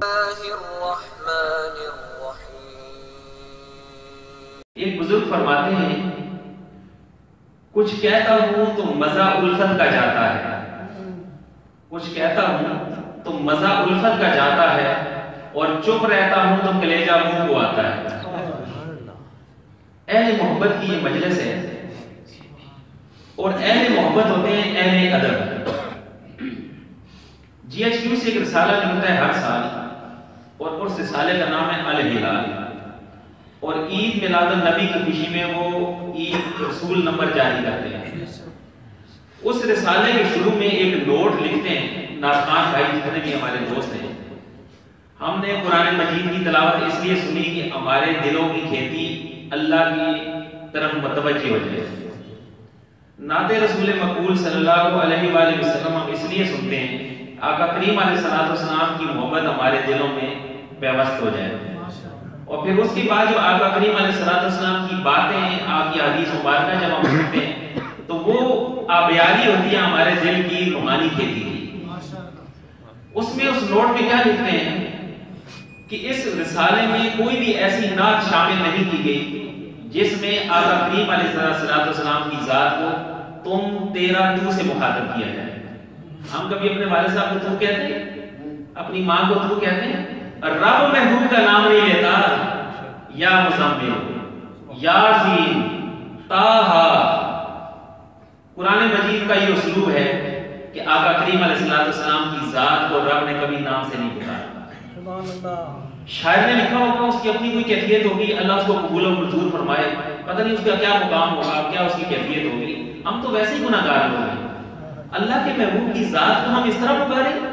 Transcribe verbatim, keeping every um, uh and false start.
एक बुजुर्ग फरमाते हैं, कुछ कहता हूं तो मजा उल्फत का जाता है, कुछ कहता हूं तो मजा उल्फत का जाता है, और चुप रहता हूं तो कलेजा मुंह को आता है। अहले मोहब्बत की ये मजलिस है, और अहले मोहब्बत होते हैं अहले अदब। जीएचक्यू से एक रिसाला निकलता है हर साल, और उस रिसाले का नाम है अल हिलाल, और ईद मिलाद नबी की खुशी में वो ईद रसूल नंबर जारी करते हैं। उस रिसाले के शुरू में एक नोट लिखते हैं नाज़खान भाई, जितने भी हमारे दोस्त हैं, हमने कुरान मजीद की तिलावत इसलिए सुनी कि हमारे दिलों की खेती अल्लाह की तरफ मुतवज्जह हो जाए। नाते रसूल मकबूल सल्लल्लाहु अलैहि वसल्लम हम इसलिए सुनते हैं, आका करीम अलैहिस्सलाम की मोहब्बत हमारे दिलों में व्यवस्थित हो जाए। और फिर उसके बाद जब आका करीम अलैहिस्सलाम की बातें, आपकी हदीस मुबारक जब हम सुनते हैं, तो वो आबियारी होती है हमारे दिल की रूहानी खेती की। उसमें उस नोट में क्या लिखते हैं कि इस रिसाले में कोई भी ऐसी नात शामिल नहीं की गई जिसमें आका करीम अलैहिस्सलाम की जात को तुम तेरा तू से मुखातब किया जाए। हम कभी अपने वालिद साहब को तू कहते हैं, अपनी माँ को तू कहते हैं, रब महबूब का नाम नहीं लेता, या मुज़म्मिल, यासीन, ताहा। कुरान मजीद का ये उस्लूब है कि आका करीम अलैहिस्सलाम की जात को रब ने कभी नाम से नहीं पुकारा। शायर ने लिखा होगा, उसकी अपनी कोई कैफियत होगी, अल्लाह उसको कबूल और मंजूर फरमाए, पता नहीं उसका क्या मुकाम होगा, क्या उसकी कैफियत होगी। हम तो वैसे ही गुनाहगार लोग हैं, अल्लाह के महबूब की जात को हम इस तरह पुकारें